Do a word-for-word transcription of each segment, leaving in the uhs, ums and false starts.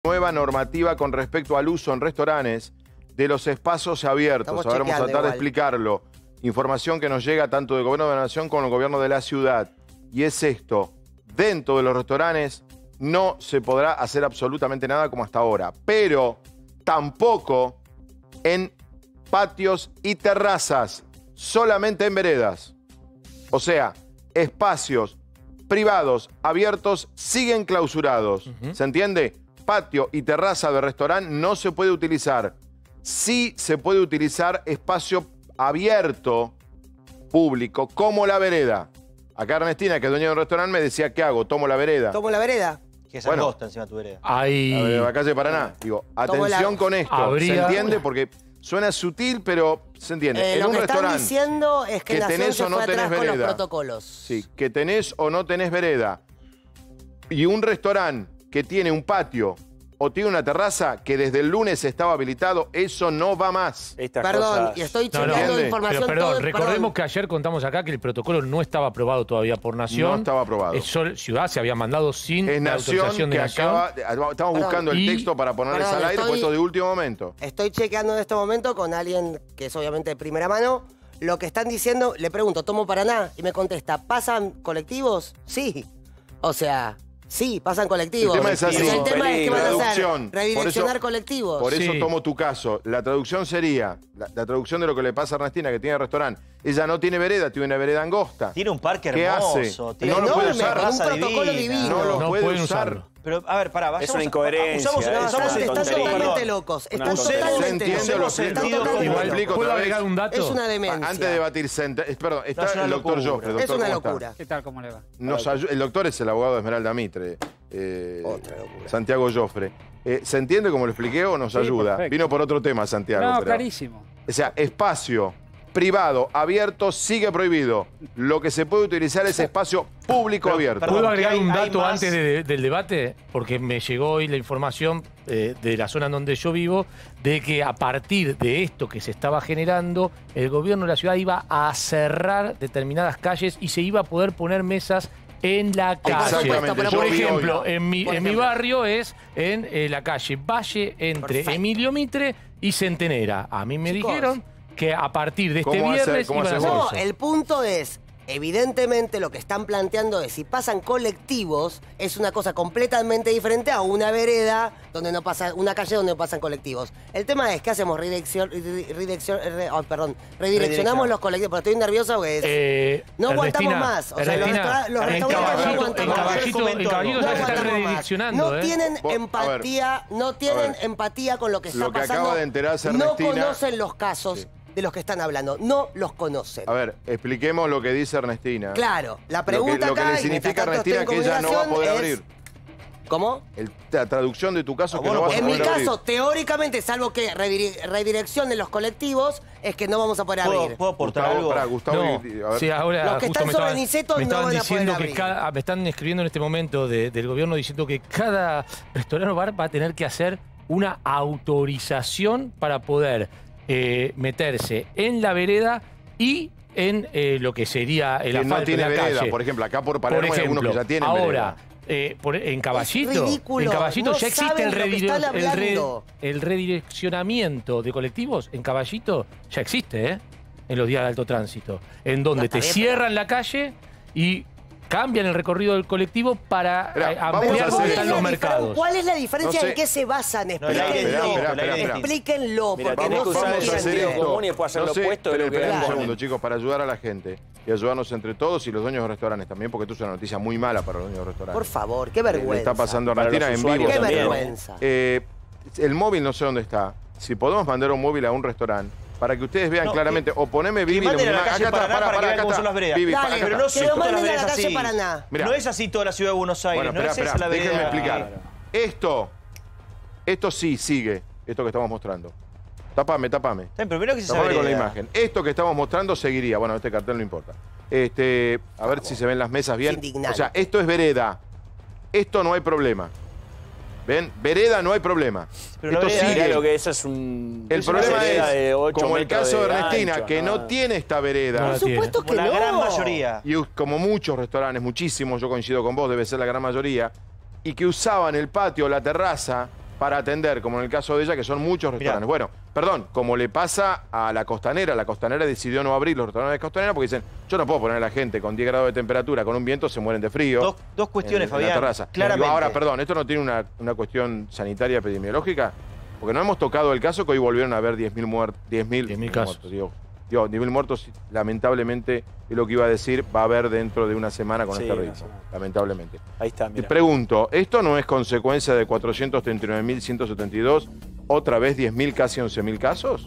Nueva normativa con respecto al uso en restaurantes de los espacios abiertos. Estamos A ver, vamos a tratar igual. de explicarlo. Información que nos llega tanto del gobierno de la nación como del gobierno de la ciudad. Y es esto: dentro de los restaurantes no se podrá hacer absolutamente nada como hasta ahora, pero tampoco en patios y terrazas, solamente en veredas. O sea, espacios privados abiertos siguen clausurados. Uh-huh. ¿Se entiende? Patio y terraza de restaurante no se puede utilizar. Sí se puede utilizar espacio abierto, público, como la vereda. Acá Ernestina, que es dueña de un restaurante, me decía, ¿qué hago? Tomo la vereda. Tomo la vereda. Que es bueno, angosta encima de tu vereda. Ahí... La vereda de la calle Paraná. Digo, atención la... con esto. Habría... ¿Se entiende? Porque suena sutil, pero se entiende. Eh, en lo un que restaurante están diciendo es que, que Nación tenés se o no fue tenés atrás vereda. con los protocolos. Sí, que tenés o no tenés vereda. Y un restaurante que tiene un patio o tiene una terraza que desde el lunes estaba habilitado, eso no va más. Estas perdón, cosas... y estoy chequeando no, no. información. Pero, perdón, todo, recordemos perdón. que ayer contamos acá que el protocolo no estaba aprobado todavía por Nación. No estaba aprobado. Eso, Ciudad se había mandado sin es la Nación autorización de que Nación. Acaba, estamos perdón, buscando y, el texto para ponerles perdón, al aire, estoy, puesto de último momento. Estoy chequeando en este momento con alguien que es obviamente de primera mano. Lo que están diciendo, le pregunto, ¿tomo Paraná? Y me contesta, ¿pasan colectivos? Sí. O sea... Sí, pasan colectivos. El tema es así. El tema es que van a hacer traducción. redireccionar por eso, colectivos. Por eso sí. tomo tu caso. La traducción sería, la, la traducción de lo que le pasa a Ernestina, que tiene restaurante. Ella no tiene vereda, tiene una vereda angosta. Tiene un parque ¿Qué hermoso. hace? Tiene no lo puede usar. Con un protocolo divino. No lo no puede pueden usar. Usarlo. Pero, a ver, pará, vayamos, es una incoherencia. Usamos, es usamos una el Están tontería. totalmente locos. Están Usemos- totalmente ¿Se entiende locos. lo que- Están Igual totalmente explico locos. ¿Puedo otra vez? agregar un dato? Es una demencia. Antes de debatir, se ent- es- perdón, está No, es una el doctor locura. Joffre. Es Doctor, una ¿cómo está? locura. ¿Qué tal? ¿Cómo le va? Nos ayu- el doctor es el abogado de Esmeralda Mitre, eh, Otra locura. Santiago Joffre. Eh, ¿Se entiende como lo expliqué o nos Sí, ayuda? perfecto. Vino por otro tema, Santiago. No, pero- clarísimo. O sea, espacio privado, abierto, sigue prohibido. Lo que se puede utilizar es espacio público Pero, abierto. perdón, ¿Puedo agregar hay- un hay dato más- antes de- del debate? Porque me llegó hoy la información eh, de la zona en donde yo vivo, de que a partir de esto que se estaba generando, el gobierno de la ciudad iba a cerrar determinadas calles y se iba a poder poner mesas en la calle. Exactamente, pero yo Por vi ejemplo, hoy. en mi, Por en mi ejemplo. barrio es en eh, la calle Valle entre Perfecto. Emilio Mitre y Centenera. A mí me Chicos. dijeron que a partir de este ¿Cómo hacer- viernes cómo iban a hacer hacer vos? No, eso. el punto es, evidentemente lo que están planteando es, si pasan colectivos, es una cosa completamente diferente a una vereda donde no pasa, una calle donde no pasan colectivos. El tema es que hacemos redirección, redirección, re- oh, perdón, redireccionamos los colectivos, pero estoy nervioso porque es- Eh, no aguantamos Ernestina, más. O sea, los, Ernestina, restaura- los en restaurantes no Caballito, en aguantamos más. Caballito, en Caballito No ya se están aguantamos más. redireccionando, No ¿eh? tienen Vos- a ver. empatía, no tienen A ver. empatía con lo que está Lo que pasando. acaba de enterarse no Ernestina- conocen los casos Sí. de los que están hablando, no los conocen. A ver, expliquemos lo que dice Ernestina. Claro, la Lo que, pregunta lo que acá, le y mientras significa a tanto estoy Ernestina en que ella no va a poder comunicación, abrir. es- ¿Cómo? El- la traducción de tu caso es que Ah, no bueno, vas a En mi poder abrir. caso, teóricamente, salvo que redire- redireccionen los colectivos, es que no vamos a poder ¿Puedo, abrir. ¿Puedo aportar Gustavo, algo? pará, Gustavo, No, y- a ver. sí, ahora Los que justo están me sobre estaban- Niceto me no estaban van a diciendo poder que abrir. cada, me están escribiendo en este momento de- del gobierno diciendo que cada restaurante o bar va a tener que hacer una autorización para poder eh, meterse en la vereda y en eh, lo que sería el que asfalto no tiene de la vereda, calle. por ejemplo, acá por Por Palermo hay algunos ejemplo, que ya tienen ahora, vereda. eh, por- en Caballito, ridículo, en Caballito no ya existe saben el, lo que redire- están el re- hablando. el redireccionamiento de colectivos. En Caballito ya existe, ¿eh? En los días de alto tránsito. En donde No, está te bien, cierran la calle y cambian el recorrido del colectivo para Esperá, eh, vamos a ampliar hacer- donde ¿Cuál es están la los difer- mercados. ¿Cuál es la diferencia? No sé. ¿En qué se basan? No, el aire Explíquenlo. espera, espera, el aire espera. Explíquenlo, Mira, porque tenés no que se usar Vamos a hacer entiende. esto. común y después hacer No lo sé, opuesto de esperen, lo que esperen un proponen. segundo, chicos, para ayudar a la gente y ayudarnos entre todos y los dueños de restaurantes también, porque esto es una noticia muy mala para los dueños de restaurantes. Por favor, qué Le vergüenza. está pasando a Para Ernestina los en vivo. usuarios Qué también. vergüenza. Eh, el móvil no sé dónde está. Si podemos mandar un móvil a un restaurante para que ustedes vean No, claramente, o poneme Que Vivi. manden a la acá calle está, Paraná pará, para que pará, vean acá cómo está. son las veredas. Vivi, Dale, acá Pero está. no que son lo todas las manden a veredas la calle así. Paraná. Mirá. No es así toda la ciudad de Buenos Aires. Bueno, no espera, es esa espera, la vereda. déjenme explicar. Esto, esto sí sigue, esto que estamos mostrando. Tapame, tapame. Está bien, pero primero que se Tapame sabe con la imagen. Esto que estamos mostrando seguiría. Bueno, este cartel no importa. Este, a ver si se ven las mesas bien. Indignante. O sea, esto es vereda. Esto no hay problema. ¿Ven? Vereda no hay problema. Pero la esto vereda- sigue. Mirá lo que eso es un. El es una problema vereda de es, ocho como el metros caso de Ernestina, ancho, que no ¿no? tiene esta vereda. No Por la supuesto Como que la no. gran mayoría. Y us- como muchos restaurantes, muchísimos, yo coincido con vos, debe ser la gran mayoría, y que usaban el patio o la terraza para atender, como en el caso de ella, que son muchos restaurantes. Mirá. Bueno, perdón, como le pasa a la Costanera, la Costanera decidió no abrir los restaurantes de Costanera porque dicen, yo no puedo poner a la gente con diez grados de temperatura, con un viento, se mueren de frío. Dos, dos cuestiones, en, en la Fabián. terraza. Claramente. Digo, ahora, perdón, ¿esto no tiene una, una cuestión sanitaria epidemiológica? Porque no hemos tocado el caso que hoy volvieron a haber diez mil muertos. diez mil casos. Muertos, digo. Digo, diez mil muertos, lamentablemente, es lo que iba a decir, va a haber dentro de una semana con Sí, este una ritmo. semana. Lamentablemente. Ahí está, Te mira. pregunto, ¿esto no es consecuencia de cuatrocientos treinta y nueve mil ciento setenta y dos, otra vez diez mil, casi once mil casos?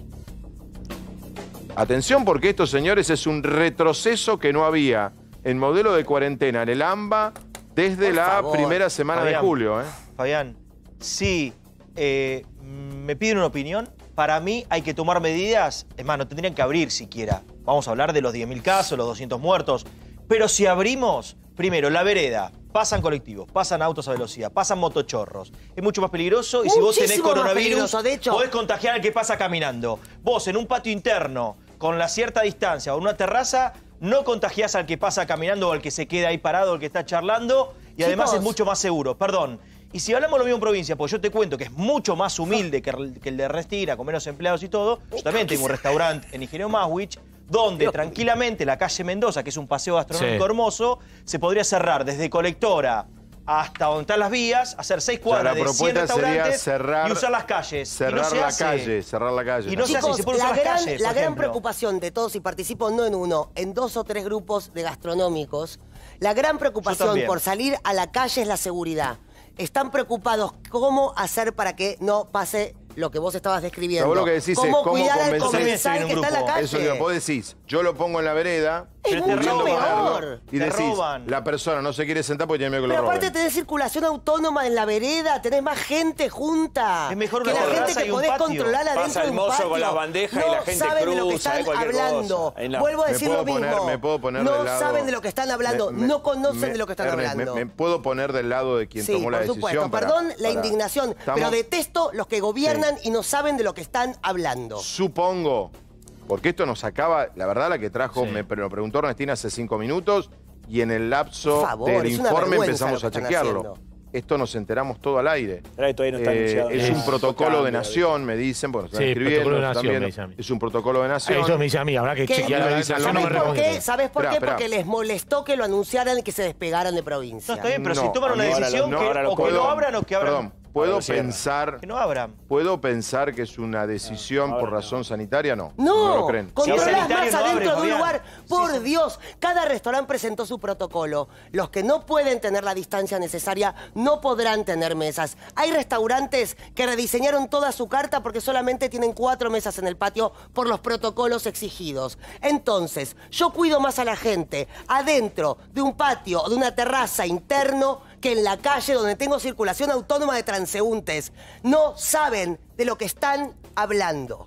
Atención, porque esto, señores, es un retroceso que no había en modelo de cuarentena en el AMBA desde Por la favor. primera semana Fabián. de julio. ¿eh? Fabián, si eh, me piden una opinión, para mí hay que tomar medidas, es más, no tendrían que abrir siquiera. Vamos a hablar de los diez mil casos, los doscientos muertos, pero si abrimos, primero, la vereda, pasan colectivos, pasan autos a velocidad, pasan motochorros, es mucho más peligroso y si vos tenés Muchísimo más coronavirus, peligroso, de hecho. podés contagiar al que pasa caminando. Vos en un patio interno, con la cierta distancia o en una terraza, no contagiás al que pasa caminando o al que se queda ahí parado o al que está charlando y además Chicos. es mucho más seguro. Perdón. Y si hablamos lo mismo en provincia, pues yo te cuento que es mucho más humilde que el, que el de Restina, con menos empleados y todo. Yo también tengo un restaurante en Ingeniero Maswich, donde tranquilamente la calle Mendoza, que es un paseo gastronómico Sí. hermoso, se podría cerrar desde Colectora hasta donde están las vías, hacer seis O sea, cuadras la de cien propuesta sería restaurantes cerrar, y usar las calles. Y cerrar no se la hace. calle, cerrar la calle. Y no se hace, Chicos, se pueden la usar las gran, calles, la por gran ejemplo. preocupación de todos, y participo no en uno, en dos o tres grupos de gastronómicos, la gran preocupación también. por salir a la calle es la seguridad. Están preocupados cómo hacer para que no pase lo que vos estabas describiendo. Pero vos lo que decís es cómo cómo cuidar al convencer- comensal Yo que también está en la estoy en un calle. Eso digo, vos decís, yo lo pongo en la vereda, Es Pero te mucho roban. peor. y Te decís, roban. la persona no se quiere sentar porque tiene miedo que Pero lo aparte roben. tenés circulación autónoma en la vereda, tenés más gente junta. Es mejor que una la terraza gente y que un podés patio. controlar adentro Pasa de el un mozo patio. con las bandejas y no la gente saben de lo que cruza, están eh, cualquier hablando. cosa. En la- Vuelvo a Me decir puedo lo mismo. poner- me puedo poner no del lado- saben de lo que están hablando, Me- me- no conocen me- de lo que están Ernest, hablando. Me, me puedo poner del lado de quien Sí, tomó la por decisión. supuesto. para- Perdón la para- indignación, Estamos- pero detesto los que gobiernan y no saben de lo que están hablando. Supongo, porque esto nos acaba, la verdad la que trajo, Sí. me lo preguntó Ernestina hace cinco minutos y en el lapso Por favor, del es una informe vergüenza empezamos lo a que están chequearlo. haciendo. Esto nos enteramos todo al aire. Pero ahí todavía no está Eh, anunciado es nada. un protocolo de Cambia, nación, me dicen, bueno, se están Sí, escribiendo, protocolo de se están nación, viendo. me dicen a mí. Es un protocolo de Ahí nación. eso me dice a mí, habrá que ¿Qué? chequear Me la dicen nación, lo no me ¿Sabés por responde. qué? ¿Sabés por Esperá, qué? esperá. Porque les molestó que lo anunciaran y que se despegaran de provincia. No, está bien, pero No, si toman una ahora lo- decisión no, que, ahora lo o que puedo- lo abran o que abran. Perdón, puedo Ahora lo cierran. pensar, Que no abran. puedo pensar que es una decisión ahora por no. razón sanitaria, no. No, No lo creen. controlás Si es sanitario, más no abre, adentro de un Fabián. lugar. Por Sí, sí. Dios, cada restaurante presentó su protocolo. Los que no pueden tener la distancia necesaria no podrán tener mesas. Hay restaurantes que rediseñaron toda su carta porque solamente tienen cuatro mesas en el patio por los protocolos exigidos. Entonces, yo cuido más a la gente adentro de un patio o de una terraza interno que en la calle donde tengo circulación autónoma de transeúntes. No saben de lo que están hablando.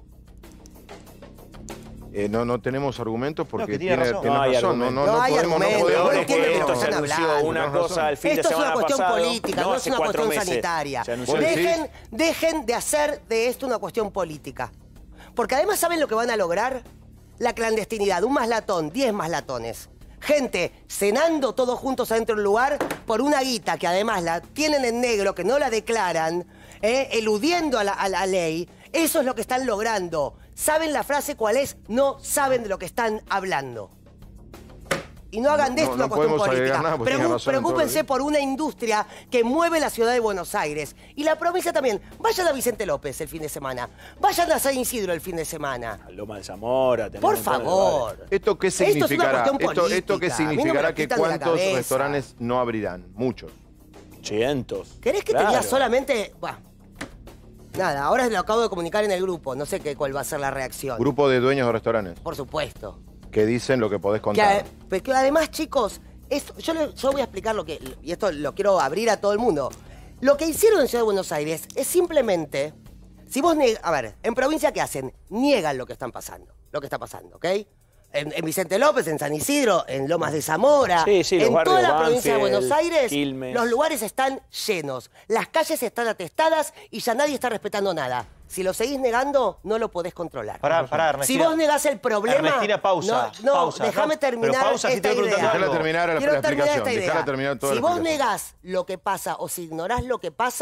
Eh, no, no tenemos argumentos porque que tiene tiene, razón. tiene No hay razón. No, no, argumentos. no No hay podemos, no argumentos. podemos. Peor no es que entienden de lo esto que se están anunció hablando. una Tenés cosa razón. el fin de Esto es semana una cuestión pasado. política, no, es hace una cuatro cuestión meses. sanitaria. Se anunció. ¿Vos decís? Dejen, dejen de hacer de esto una cuestión política. Porque además, ¿saben lo que van a lograr? La clandestinidad, un maslatón, diez maslatones. Gente cenando todos juntos adentro de un lugar por una guita que además la tienen en negro, que no la declaran, eh, eludiendo a la, a la ley. Eso es lo que están logrando. ¿Saben la frase cuál es? No saben de lo que están hablando. Y no hagan de No, esto no una cuestión podemos agregar política. nada, porque Preocu- tiene razón en todo, preocúpense ¿eh? por una industria que mueve la ciudad de Buenos Aires. Y la provincia también. Vayan a Vicente López el fin de semana. Vayan a San Isidro el fin de semana. A Loma de Zamora. tenés Por un montón de favor. lugares. ¿Esto qué Esto es una significará? cuestión Esto, esto qué política. A mí no me significará lo que quitan de la cuántos cabeza. restaurantes no abrirán? Muchos. Cientos. ¿Querés que te Claro. diga solamente...? Bah. Nada, ahora lo acabo de comunicar en el grupo. No sé qué, cuál va a ser la reacción. Grupo de dueños de restaurantes Por supuesto. que dicen lo que podés Que, contar. a- pero que además, chicos, esto, yo, le- yo voy a explicar lo que... Y esto lo quiero abrir a todo el mundo. Lo que hicieron en Ciudad de Buenos Aires es simplemente... Si vos... neg- A ver, en provincia, ¿qué hacen? Niegan lo que están pasando. Lo que está pasando, ¿ok? En, en Vicente López, en San Isidro, en Lomas de Zamora, Sí, sí, los en toda barrios la provincia de Banfield, Buenos Aires, Quilmes. los lugares están llenos, las calles están atestadas y ya nadie está respetando nada. Si lo seguís negando, no lo podés controlar. Pará, pará, Si Ernestina. vos negás el problema... Ernestina, pausa, No, no pausa. déjame No, terminar pero pausa si esta te voy idea. preguntando Déjala terminar la, Quiero la terminar explicación. esta idea. Déjala terminar toda Si la vos explicación. negás lo que pasa o si ignorás lo que pasa,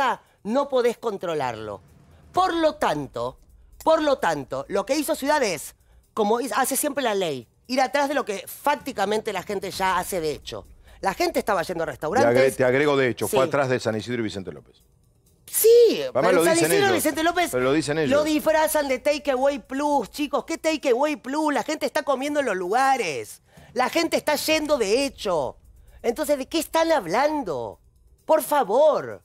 no podés controlarlo. Por lo tanto, por lo tanto, lo que hizo Ciudad es, como hace siempre la ley, ir atrás de lo que fácticamente la gente ya hace de hecho. La gente estaba yendo a Te, restaurantes. agre- te agrego de hecho, Sí. fue atrás de San Isidro y Vicente López. Sí, Además, pero lo San dicen Isidro y ellos. Vicente López Pero lo dicen ellos. lo disfrazan de Takeaway Plus, chicos. ¿Qué Takeaway Plus? La gente está comiendo en los lugares. La gente está yendo de hecho. Entonces, ¿de qué están hablando? Por favor.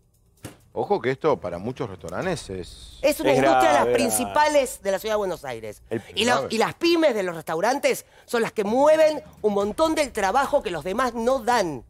Ojo que esto para muchos restaurantes es... Es una Es industria de las grave, principales de la ciudad de Buenos Aires. El- Y, los- grave. y las pymes de los restaurantes son las que mueven un montón del trabajo que los demás no dan.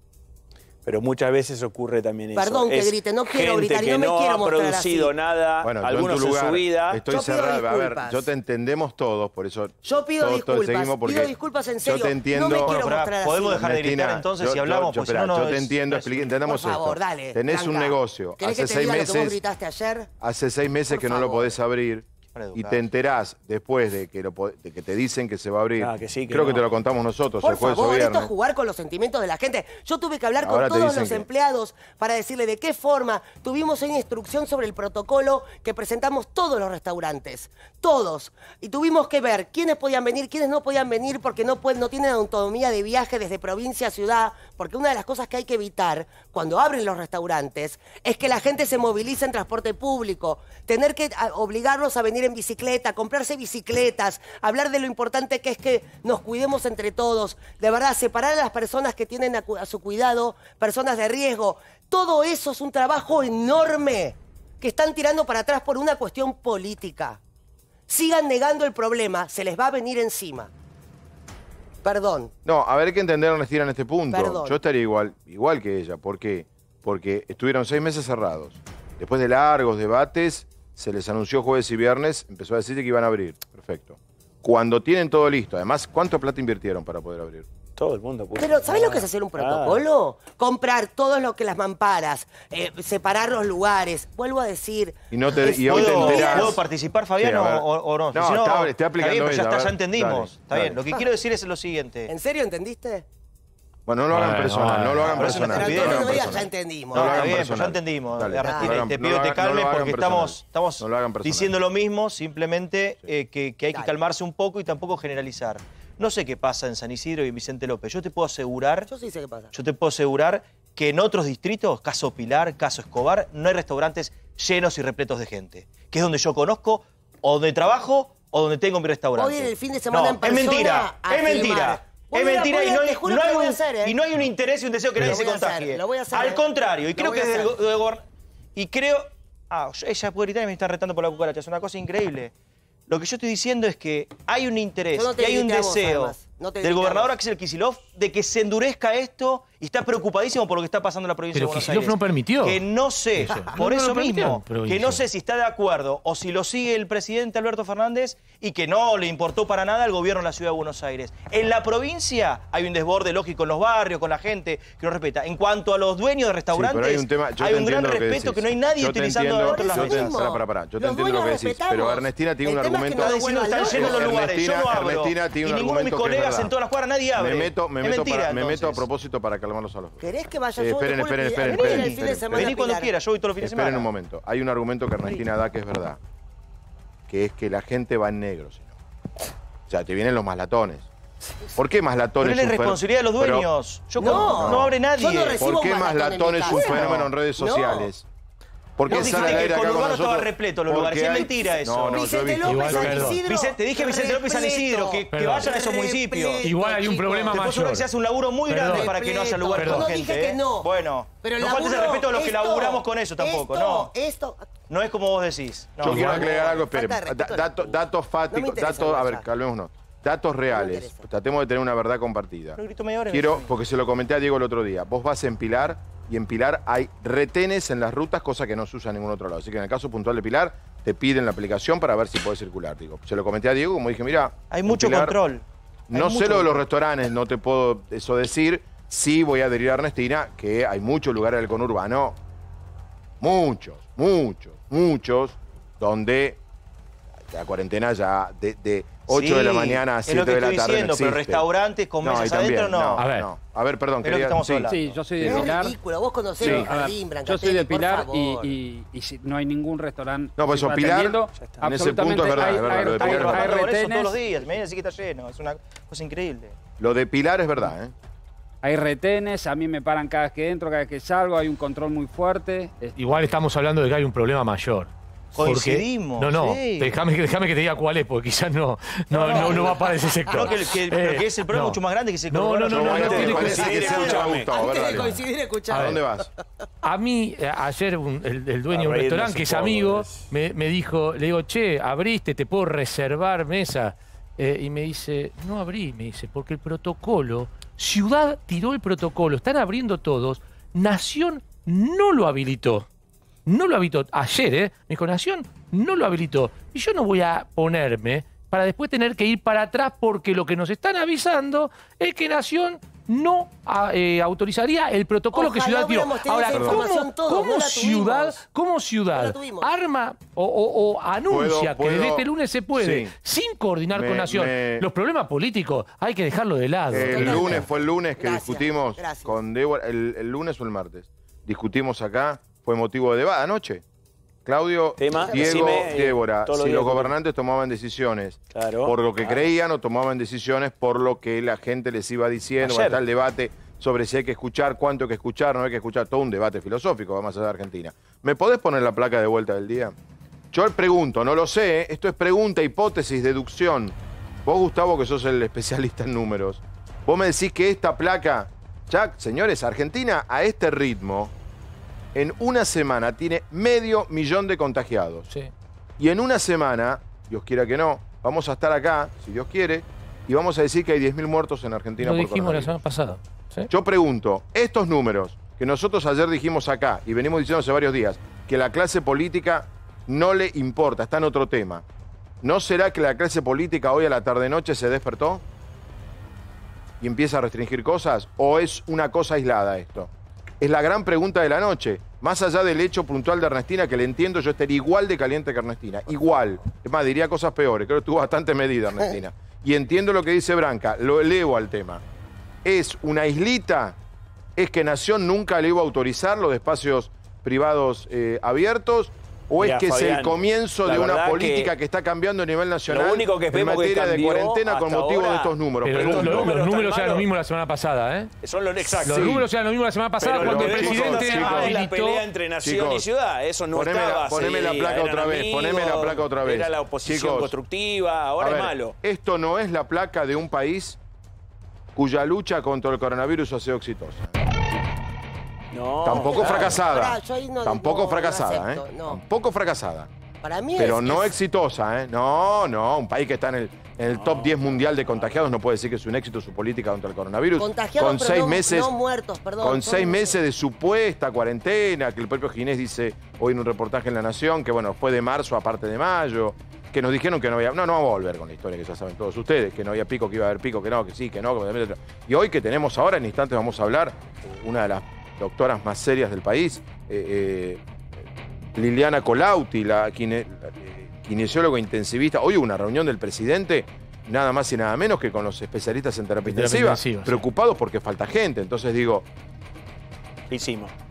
Pero muchas veces ocurre también eso. Perdón que Es grite, no quiero gente gritar y que no me quiero ha mostrar producido así. nada, Bueno, yo algunos en tu lugar su vida. estoy Yo pido cerrado. A ver, disculpas. yo te entendemos todos, por eso Yo pido todos, todos disculpas, seguimos porque pido disculpas en serio. Yo te entiendo. No me quiero Bueno, pará, mostrar así. podemos dejar de gritar Ernestina, entonces yo- si yo- hablamos, yo, pues si esperá, no, no yo te es- entiendo, no es- expli- entendemos Por favor, esto. dale. Tenés un tranca. negocio, ¿Querés hace que te seis diga lo que vos meses, gritaste ayer? hace seis meses Por que no lo favor. podés abrir Para y educar. te enterás después de que, lo, po- de que te dicen que se va a abrir. Ah, que sí, que Creo que no. te lo contamos nosotros Por el jueves favor, o esto viernes. es jugar con los sentimientos de la gente. Yo tuve que hablar Ahora te con todos dicen los que- empleados para decirle de qué forma tuvimos una instrucción sobre el protocolo que presentamos todos los restaurantes. Todos. Y tuvimos que ver quiénes podían venir, quiénes no podían venir porque no, pueden, no tienen autonomía de viaje desde provincia a ciudad. Porque una de las cosas que hay que evitar cuando abren los restaurantes es que la gente se movilice en transporte público. Tener que a, obligarlos a venir en bicicleta, comprarse bicicletas, hablar de lo importante que es que nos cuidemos entre todos. De verdad, separar a las personas que tienen a, cu- a su cuidado, personas de riesgo. Todo eso es un trabajo enorme que están tirando para atrás por una cuestión política. Sigan negando el problema, se les va a venir encima. Perdón. No, a ver, hay que entender a Ernestina en este punto. Perdón. Yo estaría igual, igual que ella. ¿Por qué? Porque estuvieron seis meses cerrados. Después de largos debates, se les anunció jueves y viernes, empezó a decirse que iban a abrir. Perfecto. Cuando tienen todo listo, además, ¿cuánto plata invirtieron para poder abrir? Todo el mundo puso. Pero, ¿sabes lo que es hacer un protocolo? Comprar todo lo que las mamparas, eh, separar los lugares. Vuelvo a decir. Y no te- es- y hoy te ¿Puedo, enterás. ¿puedo participar, Fabián, Sí, a ver. o, o no? No, Si está- está aplicando bien, pero ya ella, está, a ya ver, entendimos. dale, está dale. bien. Lo que quiero decir es lo siguiente. ¿En serio entendiste? Bueno, no lo hagan Bueno, personal, no lo hagan pero eso no personal. está Pero bien, no lo entonces hagan no digas, ya personal. entendimos. No lo está hagan bien, pero ya personal. entendimos. Dale, Ernestina, no lo hagan- te no pido lo que te hagan- no lo calmes hagan porque personal. estamos, estamos No lo hagan personal. diciendo lo mismo, simplemente eh, que, que hay que Dale. calmarse un poco y tampoco generalizar. No sé qué pasa en San Isidro y en Vicente López. Yo te puedo asegurar, Yo sí sé qué pasa. yo te puedo asegurar que en otros distritos, caso Pilar, caso Escobar, no hay restaurantes llenos y repletos de gente. Que es donde yo conozco, o donde trabajo, o donde tengo mi restaurante. Voy a ir el fin de semana No, en persona es mentira, a es mentira. filmar. Voy Es a ir a mentira y apoyar, no hay, te juro no que hay lo voy a un, hacer, ¿eh? y no hay un interés y un deseo que Lo nadie se voy a hacer, contagie. lo voy a hacer, Al ¿eh? contrario, y Lo creo voy que a desde el hacer. go- de gobern- y creo, ah, yo- ella puede gritar y me está retando por la cucaracha, es una cosa increíble. Lo que yo estoy diciendo es que hay un interés Yo no te y hay un grité a vos, deseo además. No te del grité a gobernador vos. Axel Kicillof de que se endurezca esto y está preocupadísimo por lo que está pasando en la provincia Pero de Buenos Kicillof Aires. no permitió. Que no sé, Eso. por No, no eso lo permitió mismo, en que provincia. no sé si está de acuerdo o si lo sigue el presidente Alberto Fernández y que no le importó para nada al gobierno de la ciudad de Buenos Aires. En la provincia hay un desborde lógico en los barrios, con la gente que no respeta. En cuanto a los dueños de restaurantes, pero hay un tema- yo hay te un gran entiendo lo que respeto decís. que no hay nadie Yo te utilizando entiendo, dentro de las yo te- mesas. pará, pará, pará, yo te Los entiendo lo que dueños decís, respetamos. pero Ernestina tiene un El tema es que argumento- no Está diciendo devuelvan están llenos los loco. lugares, yo no Ernestina- abro. Ernestina tiene Y un ninguno de mis argumento que es colegas verdad. en todas las cuadras nadie abre. Me meto, me Es meto, mentira, para- me meto a entonces. propósito para calmarlos a los dos. ¿Querés que vaya Eh, yo? esperen, Te juro esperen, que- esperen, Vení esperen, el fin de esperen. semana, Vení cuando Pilar. quieras, yo voy todos los fines de Esperen semana. un momento. Hay un argumento que Ernestina da que es verdad. Que es que la gente va en negro, si no. O sea, te vienen los maslatones. ¿Por qué maslatones? Pero es la un fenómeno? responsabilidad de los Pero- dueños. Yo No, no, no abre nadie. yo no recibo ¿Por qué un malatón maslatón en es mi un casa. fenómeno en redes No. sociales? ¿Por qué Vos dijiste sale al que aire el acá con conurbano nosotros? estaba repleto los Porque lugares. Es hay- mentira eso. No, no, yo he Vicente visto. López, Igual, San perdón. Isidro. Vicente- te dije Vicente López y San Isidro, que, que Repleto. vayan a esos municipios. Repleto, Igual hay un chicos. problema Te puedo asegurar que se hace un laburo muy Perdón. grande para que no haya lugar Repleto. con No gente. dije que ¿eh? no. Bueno, Pero el no faltes el laburo, respeto a los que esto, laburamos con eso tampoco, esto, no. Esto, No es como vos decís. No. Yo quiero Igual, aclarar algo, esperen. falta de respeto Da- a la dato- gente. datos No fáticos, me interesa datos, a ver, WhatsApp. calmémonos. Datos reales. interesa. Tratemos de tener una verdad compartida. No grito media hora. Quiero, porque se lo comenté a Diego el otro día. Vos vas en Pilar y en Pilar hay retenes en las rutas, cosa que no se usa en ningún otro lado. Así que en el caso puntual de Pilar, te piden la aplicación para ver si podés circular. Digo, se lo comenté a Diego, como dije, mira. Hay en mucho Pilar- control. Hay No mucho sé lo de los control. restaurantes, no te puedo eso decir. Sí voy a adherir a Ernestina, que hay muchos lugares del conurbano, muchos, muchos, muchos, donde la cuarentena ya, de, de- ocho Sí, de la mañana a es lo siete que de la estoy tarde diciendo, no pero existe. restaurantes con No, mesas y también, adentro no. A ver. no. A ver, perdón, Es lo que quería... estamos sí. hablando. Sí, yo soy de Es Pilar. ridículo, vos conocés Sí, el a ver, jardín, yo soy Brancatelli, de por Pilar y, favor. y, y si no hay ningún restaurante. No, por eso, que Pilar, atendiendo, ya está. En ese absolutamente punto es verdad, hay, es verdad, hay- lo de hay- Pilar es hay verdad. Estamos con eso retenes, todos los días, me viene a decir que está lleno, es una cosa increíble. Lo de Pilar es verdad, ¿eh? hay retenes, a mí me paran cada vez que entro, cada vez que salgo, hay un control muy fuerte. Es- Igual estamos hablando de que hay un problema mayor. Porque- Coincidimos, No, no, sí. déjame, déjame que te diga cuál es, porque quizás no, no, no, no va para ese sector. No, que, que- pero que es el problema no. mucho más grande que se No, no, no, no, no, Antes de tiene que coincidir, ser. escucha, Gustavo, a ver, Antes de dale. coincidir, ¿A escuchá. dónde vas? A mí, eh, ayer un- el, el dueño de A un reírnos restaurante, que es un poco, amigo, es. me, me dijo, le digo, che, abriste, te puedo reservar mesa. Eh, y me dice, no abrí, me dice, porque el protocolo, Ciudad tiró el protocolo, están abriendo todos, Nación no lo habilitó. No lo habilitó. Ayer, ¿eh? Me dijo, Nación no lo habilitó. Y yo no voy a ponerme para después tener que ir para atrás porque lo que nos están avisando es que Nación no a- eh, autorizaría el protocolo que Ojalá Ciudad tiró. hubiéramos tenido Ahora, esa ¿cómo, información todos, cómo no la Ciudad, tuvimos. cómo No Ciudad la tuvimos. arma o, o- o anuncia Puedo- que desde puedo- este lunes se puede, sí. sin coordinar Me- con Nación? me- Los problemas políticos hay que dejarlo de lado. El Totalmente. lunes, fue el lunes que Gracias, discutimos gracias. con Débora, el, el lunes o el martes, discutimos acá, fue motivo de debate anoche. Claudio, Tema, Diego, decime, eh, Débora, todos los si días los con- gobernantes tomaban decisiones Claro. por lo que Ah. creían o tomaban decisiones por lo que la gente les iba diciendo, Ayer. está el debate sobre si hay que escuchar, cuánto hay que escuchar, no hay que escuchar, todo un debate filosófico, vamos a de Argentina. ¿Me podés poner la placa de vuelta del día? Yo pregunto, no lo sé, ¿eh? Esto es pregunta, hipótesis, deducción. Vos, Gustavo, que sos el especialista en números, vos me decís que esta placa, ya, señores, Argentina a este ritmo, en una semana tiene medio millón de contagiados. Sí. Y en una semana, Dios quiera que no, vamos a estar acá, si Dios quiere, y vamos a decir que hay diez mil muertos en Argentina Lo por dijimos la coronavirus. semana pasada. ¿sí? Yo pregunto, estos números que nosotros ayer dijimos acá y venimos diciendo hace varios días, que la clase política no le importa, está en otro tema. ¿No será que la clase política hoy a la tarde-noche se despertó y empieza a restringir cosas? ¿O es una cosa aislada esto? Es la gran pregunta de la noche. Más allá del hecho puntual de Ernestina, que le entiendo, yo estaría igual de caliente que Ernestina. Igual. Es más, diría cosas peores. Creo que estuvo bastante medida Ernestina. Y entiendo lo que dice Branca. Lo elevo al tema. ¿Es una islita? ¿Es que Nación nunca le iba a autorizar los espacios privados eh, abiertos? ¿O Mirá, es que es Fabián, el comienzo la de una verdad política que, que está cambiando a nivel nacional lo único que en vemos que materia de cambió cuarentena con hasta motivo de ahora- estos números? Pero Pregunto. lo- lo- números los tan números eran los malos. mismos la semana pasada, ¿eh? Son los exactos. Los Sí. números eran los mismos la semana pasada Pero cuando lo el que vemos presidente esta semana es la habilitó. pelea entre nación Chicos, y ciudad. Eso no poneme la- estaba. poneme la sí, placa eran otra vez, amigos, poneme la placa otra vez. Era la oposición Chicos, constructiva, A ahora ver, es malo. Esto no es la placa de un país cuya lucha contra el coronavirus ha sido exitosa. No, Tampoco claro. fracasada. Pará, yo ahí no- Tampoco no- no fracasada, acepto, ¿eh? no. Tampoco fracasada. Para mí Pero es, no es- exitosa, ¿eh? No, no. Un país que está en el, en el top diez mundial de contagiados no puede decir que es un éxito su política contra el coronavirus. contagiados, con pero seis no, meses, no muertos, perdón. con son- seis meses de supuesta cuarentena, que el propio Ginés dice hoy en un reportaje en La Nación, que bueno, fue de marzo a parte de mayo, que nos dijeron que no había... No, no vamos a volver con la historia que ya saben todos ustedes, que no había pico, que iba a haber pico, que no, que sí, que no. Que... Y hoy que tenemos ahora, en instantes vamos a hablar, una de las doctoras más serias del país, eh, eh, Liliana Colauti, la, kine, la eh, kinesióloga intensivista. Hoy hubo una reunión del presidente, nada más y nada menos que con los especialistas en terapia En terapia intensiva, intensiva, sí. preocupados porque falta gente. Entonces digo, Hicimos.